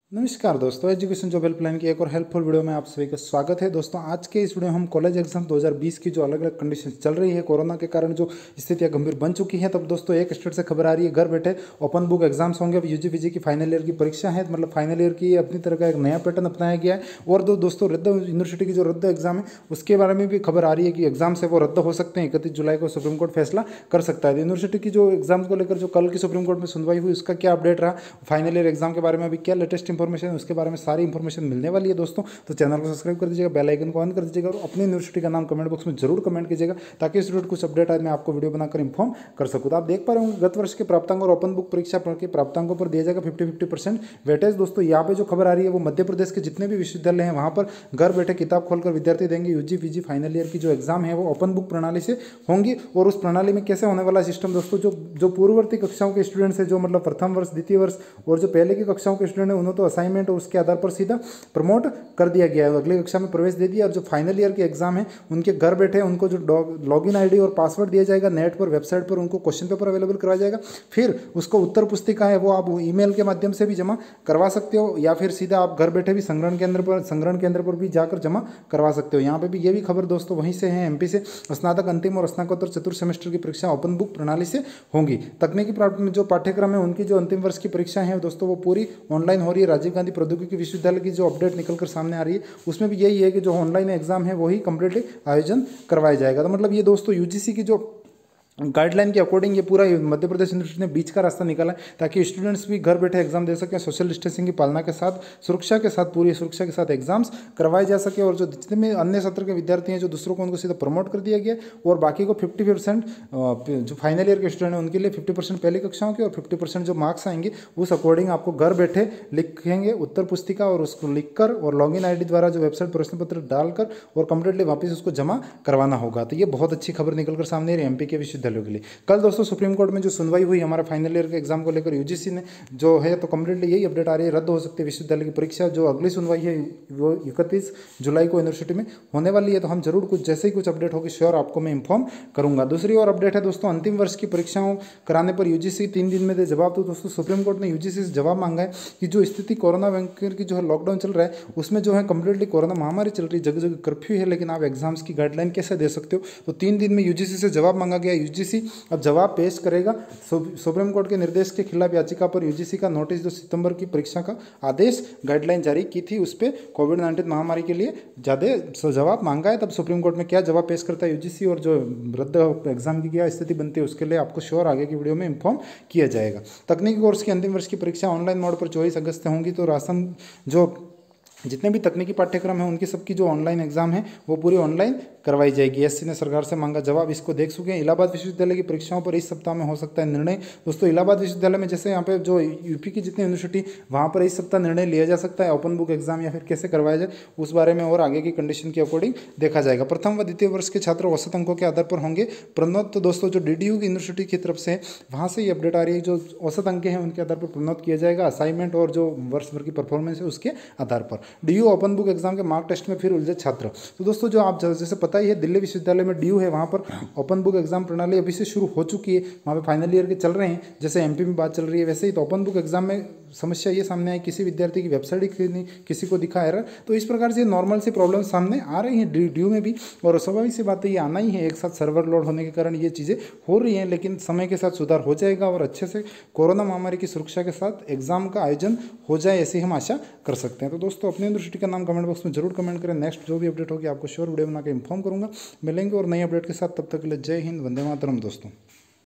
नमस्कार दोस्तों, education job helpline की एक और हेल्पफुल वीडियो में आप सभी का स्वागत है। दोस्तों आज के इस वीडियो में हम कॉलेज एग्जाम 2020 की जो अलग अलग कंडीशन चल रही है, कोरोना के कारण जो स्थितियां गंभीर बन चुकी हैं, तब दोस्तों एक स्टेट से खबर आ रही है घर बैठे ओपन बुक एग्जाम्स होंगे। अब यूजी पीजी की फाइनल ईयर की परीक्षा है, मतलब फाइनल ईयर की अपनी तरह का एक नया पैटर्न अपनाया गया है। और दोस्तों रद्द यूनिवर्सिटी की जो रद्द एग्जाम है उसके बारे में भी खबर आ रही है कि एग्जाम से वो रद्द हो सकते हैं। 31 जुलाई को सुप्रीम कोर्ट फैसला कर सकता है। यूनिवर्सिटी की जो एग्जाम को लेकर जो कल की सुप्रीम कोर्ट में सुनवाई हुई उसका क्या अपडेट रहा, फाइनल ईयर एग्जाम के बारे में अभी क्या लेटेस्ट इंफॉर्मेशन है, उसके बारे में सारी इंफॉर्मेशन मिलने वाली है। दोस्तों तो चैनल को सब्सक्राइब कर दीजिएगा, बेल आइकन को ऑन कर दीजिएगा और अपनी यूनिवर्सिटी का नाम कमेंट बॉक्स में जरूर कमेंट कीजिएगा ताकि इस कुछ अपडेट आज मैं आपको वीडियो बनाकर इन्फॉर्म कर सकूँ। तो आप देख पा रहे होंगे गत वर्ष के प्राप्तांक और ओपन बुक परीक्षा के प्राप्तांकों पर दिया जाएगा 50-50% वेटेज। दोस्तों यहाँ पे जो खबर आ रही है वो मध्य प्रदेश के जितने भी विश्वविद्यालय हैं वहाँ पर घर बैठे किताब खोलकर विद्यार्थी देंगे यूजी पीजी फाइनल ईयर की जो एग्जाम है वो ओपन बुक प्रणाली से होंगी। और उस प्रणाली में कैसे होने वाला सिस्टम दोस्तों, जो पूर्ववर्ती कक्षाओं के स्टूडेंट्स हैं, जो मतलब प्रथम वर्ष द्वितीय वर्ष और जो पहले की कक्षाओं के स्टूडेंट हैं, उन्होंने तो असाइनमेंट और उसके आधार पर सीधा प्रमोट कर दिया गया है, अगली कक्षा में प्रवेश दे दिया। और जो फाइनल ईयर के एग्जाम है उनके घर बैठे उनको जो लॉगिन आईडी और पासवर्ड दिया जाएगा, नेट पर वेबसाइट पर उनको क्वेश्चन पेपर अवेलेबल करवाया जाएगा। फिर उसको उत्तर पुस्तिका है वो आप ईमेल के माध्यम से भी जमा करवा सकते हो या फिर सीधा आप घर बैठे भी संग्रहण केंद्र पर भी जाकर जमा करवा सकते हो। यहाँ पे भी ये भी खबर दोस्तों वहीं से है, एमपी से। स्नातक अंतिम और स्नातकोत्तर चतुर्थ सेमेस्टर की परीक्षा ओपन बुक प्रणाली से होंगी। तकनीकी जो पाठ्यक्रम है उनकी जो अंतिम वर्ष की परीक्षा है दोस्तों वो पूरी ऑनलाइन हो रही है। राजीव गांधी प्रौद्योगिकी विश्वविद्यालय की जो अपडेट निकलकर सामने आ रही है उसमें भी यही है कि जो ऑनलाइन एग्जाम है वही कंप्लीटली आयोजन करवाया जाएगा। तो मतलब ये दोस्तों यूजीसी की जो गाइडलाइन के अकॉर्डिंग ये पूरा मध्य प्रदेश यूनिवर्सिटी ने बीच का रास्ता निकाला है ताकि स्टूडेंट्स भी घर बैठे एग्जाम दे सकें, सोशल डिस्टेंसिंग की पालना के साथ, सुरक्षा के साथ, पूरी सुरक्षा के साथ एग्जाम्स करवाए जा सके। और जो जितने भी अन्य सत्र के विद्यार्थी हैं जो दूसरों को उनको सीधा प्रमोट कर दिया गया और बाकी को 50% जो फाइनल ईयर के स्टूडेंट हैं उनके लिए 50% पहली कक्षाओं के और 50% जो मार्क्स आएंगे उस अकॉर्डिंग आपको घर बैठे लिखेंगे उत्तर पुस्तिका और उसको लिखकर और लॉगिन आईडी द्वारा जो वेबसाइट प्रश्न पत्र डालकर और कंप्लीटली वापस उसको जमा करवाना होगा। तो ये बहुत अच्छी खबर निकलकर सामने आ रही है एमपी के विश्वविद्यालयों के लिए। कल दोस्तों सुप्रीम कोर्ट में जो सुनवाई हुई हमारा फाइनल ईयर के एग्जाम को लेकर यूजीसी ने जो है तो कंप्लीटली यही अपडेट आ रही है, रद्द हो सकती है विश्वविद्यालय की परीक्षा। जो अगली सुनवाई है वो 31 जुलाई को यूनिवर्सिटी में होने वाली है। तो हम जरूर कुछ जैसे ही कुछ अपडेट होगी श्योर आपको मैं इन्फॉर्म करूंगा। दूसरी और अपडेट है दोस्तों, अंतिम वर्ष की परीक्षाओं कराने पर यूजीसी 3 दिन में दे जवाब। तो दोस्तों सुप्रीम कोर्ट ने यूजीसी से जवाब मांगा है कि जो स्थिति कोरोना वैक्सीन की जो है लॉकडाउन चल रहा है उसमें जो है कंप्लीटली कोरोना महामारी चल रही है, जगह जगह कर्फ्यू है, लेकिन आप एग्जाम्स की गाइडलाइन कैसे दे सकते हो। तो 3 दिन में यूजीसी से जवाब मांगा गया। यूजीसी अब जवाब पेश करेगा। सुप्रीम कोर्ट के निर्देश के खिलाफ याचिका पर यूजीसी का नोटिस जो सितंबर की परीक्षा का आदेश गाइडलाइन जारी की थी उस पर कोविड-19 महामारी के लिए ज़्यादा जवाब मांगा है। तब सुप्रीम कोर्ट में क्या जवाब पेश करता है यूजीसी और जो रद्द एग्जाम की क्या स्थिति बनती है उसके लिए आपको श्योर आगे की वीडियो में इन्फॉर्म किया जाएगा। तकनीकी कोर्स की अंतिम वर्ष की परीक्षा ऑनलाइन मोड पर 24 अगस्त से होंगी। तो राशन जो जितने भी तकनीकी पाठ्यक्रम हैं उनकी सबकी जो ऑनलाइन एग्जाम है वो पूरी ऑनलाइन करवाई जाएगी। एससी ने सरकार से मांगा जवाब, इसको देख चुके हैं। इलाहाबाद विश्वविद्यालय की परीक्षाओं पर इस सप्ताह में हो सकता है निर्णय। दोस्तों इलाहाबाद विश्वविद्यालय में जैसे यहाँ पे जो यूपी की जितनी यूनिवर्सिटी वहाँ पर इस सप्ताह निर्णय लिया जा सकता है ओपन बुक एग्जाम या फिर कैसे करवाया जाए उस बारे में और आगे की कंडीशन के अकॉर्डिंग देखा जाएगा। प्रथम व द्वितीय वर्ष के छात्र औसत अंकों के आधार पर होंगे प्रोन्नत। तो दोस्तों जो डीडीयू की यूनिवर्सिटी की तरफ से वहाँ से ये अपडेट आ रही है, जो औसत अंक हैं उनके आधार पर प्रोन्नत किया जाएगा असाइनमेंट और जो वर्ष भर की परफॉर्मेंस है उसके आधार पर। डीयू ओपन बुक एग्जाम के मार्क टेस्ट में फिर उलझे छात्र। तो दोस्तों जो आप जैसे पता ही है दिल्ली विश्वविद्यालय में डीयू है वहाँ पर ओपन बुक एग्जाम प्रणाली अभी से शुरू हो चुकी है, वहाँ पे फाइनल ईयर के चल रहे हैं। जैसे एमपी में बात चल रही है वैसे ही तो ओपन बुक एग्जाम में समस्या ये सामने आई, किसी विद्यार्थी की वेबसाइट नहीं, किसी को दिखा एरर। तो इस प्रकार से नॉर्मल सी प्रॉब्लम सामने आ रही हैं डीयू में भी और स्वाभाविक सी बात है ये आना ही है, एक साथ सर्वर लोड होने के कारण ये चीज़ें हो रही हैं, लेकिन समय के साथ सुधार हो जाएगा और अच्छे से कोरोना महामारी की सुरक्षा के साथ एग्जाम का आयोजन हो जाए ऐसी हम आशा कर सकते हैं। तो दोस्तों अपनी यूनिवर्सिटी का नाम कमेंट बॉक्स में जरूर कमेंट करें। नेक्स्ट जो भी अपडेट होगी आपको श्योर वीडियो बना के इन्फॉर्म करूंगा। मिलेंगे और नई अपडेट के साथ, तब तक के लिए जय हिंद, वंदे मातरम दोस्तों।